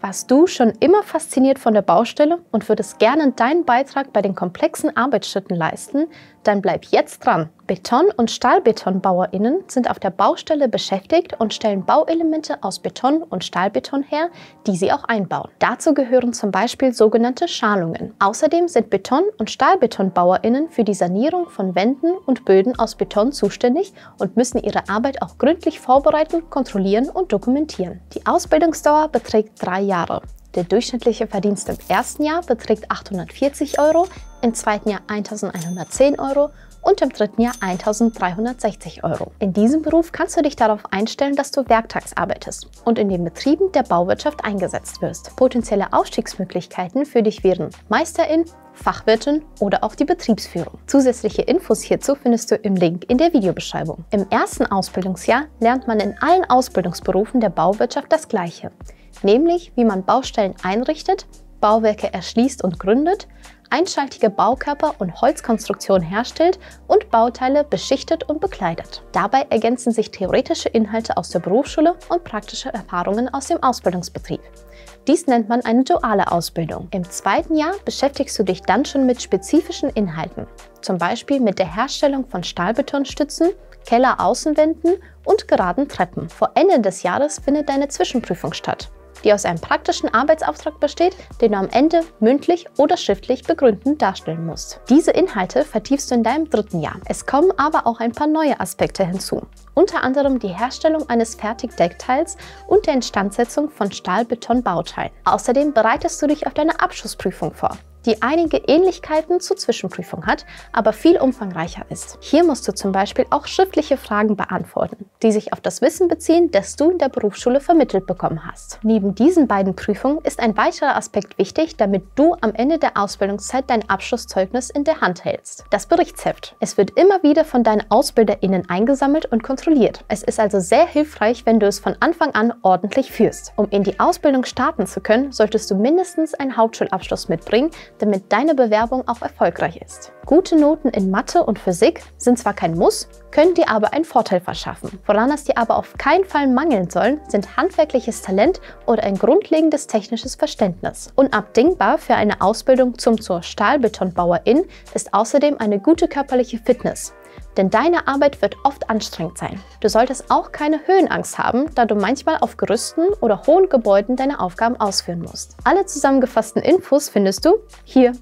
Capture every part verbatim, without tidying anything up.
Warst du schon immer fasziniert von der Baustelle und würdest gerne deinen Beitrag bei den komplexen Arbeitsschritten leisten? Dann bleib jetzt dran! Beton- und StahlbetonbauerInnen sind auf der Baustelle beschäftigt und stellen Bauelemente aus Beton und Stahlbeton her, die sie auch einbauen. Dazu gehören zum Beispiel sogenannte Schalungen. Außerdem sind Beton- und StahlbetonbauerInnen für die Sanierung von Wänden und Böden aus Beton zuständig und müssen ihre Arbeit auch gründlich vorbereiten, kontrollieren und dokumentieren. Die Ausbildungsdauer beträgt drei Jahre. Der durchschnittliche Verdienst im ersten Jahr beträgt achthundertvierzig Euro, im zweiten Jahr eintausendeinhundertzehn Euro und im dritten Jahr eintausenddreihundertsechzig Euro. In diesem Beruf kannst du dich darauf einstellen, dass du werktags arbeitest und in den Betrieben der Bauwirtschaft eingesetzt wirst. Potenzielle Aufstiegsmöglichkeiten für dich wären Meisterin, Fachwirtin oder auch die Betriebsführung. Zusätzliche Infos hierzu findest du im Link in der Videobeschreibung. Im ersten Ausbildungsjahr lernt man in allen Ausbildungsberufen der Bauwirtschaft das Gleiche, nämlich wie man Baustellen einrichtet, Bauwerke erschließt und gründet, einschaltige Baukörper und Holzkonstruktionen herstellt und Bauteile beschichtet und bekleidet. Dabei ergänzen sich theoretische Inhalte aus der Berufsschule und praktische Erfahrungen aus dem Ausbildungsbetrieb. Dies nennt man eine duale Ausbildung. Im zweiten Jahr beschäftigst du dich dann schon mit spezifischen Inhalten, zum Beispiel mit der Herstellung von Stahlbetonstützen, Kelleraußenwänden und geraden Treppen. Vor Ende des Jahres findet deine Zwischenprüfung statt, die aus einem praktischen Arbeitsauftrag besteht, den du am Ende mündlich oder schriftlich begründen darstellen musst. Diese Inhalte vertiefst du in deinem dritten Jahr. Es kommen aber auch ein paar neue Aspekte hinzu. Unter anderem die Herstellung eines Fertigdeckteils und der Instandsetzung von Stahlbetonbauteilen. Außerdem bereitest du dich auf deine Abschlussprüfung vor, die einige Ähnlichkeiten zur Zwischenprüfung hat, aber viel umfangreicher ist. Hier musst du zum Beispiel auch schriftliche Fragen beantworten, die sich auf das Wissen beziehen, das du in der Berufsschule vermittelt bekommen hast. Neben diesen beiden Prüfungen ist ein weiterer Aspekt wichtig, damit du am Ende der Ausbildungszeit dein Abschlusszeugnis in der Hand hältst: das Berichtsheft. Es wird immer wieder von deinen AusbilderInnen eingesammelt und kontrolliert. Es ist also sehr hilfreich, wenn du es von Anfang an ordentlich führst. Um in die Ausbildung starten zu können, solltest du mindestens einen Hauptschulabschluss mitbringen, damit deine Bewerbung auch erfolgreich ist. Gute Noten in Mathe und Physik sind zwar kein Muss, können dir aber einen Vorteil verschaffen. Woran es dir aber auf keinen Fall mangeln soll, sind handwerkliches Talent oder ein grundlegendes technisches Verständnis. Unabdingbar für eine Ausbildung zum zur Stahlbetonbauerin ist außerdem eine gute körperliche Fitness. Denn deine Arbeit wird oft anstrengend sein. Du solltest auch keine Höhenangst haben, da du manchmal auf Gerüsten oder hohen Gebäuden deine Aufgaben ausführen musst. Alle zusammengefassten Infos findest du hier.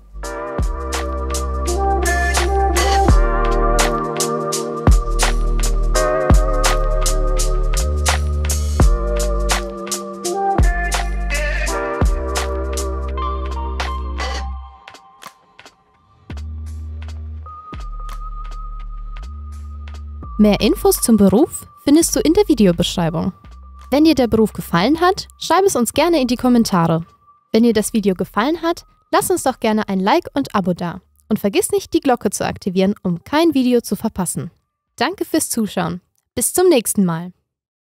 Mehr Infos zum Beruf findest du in der Videobeschreibung. Wenn dir der Beruf gefallen hat, schreib es uns gerne in die Kommentare. Wenn dir das Video gefallen hat, lass uns doch gerne ein Like und Abo da. Und vergiss nicht, die Glocke zu aktivieren, um kein Video zu verpassen. Danke fürs Zuschauen. Bis zum nächsten Mal.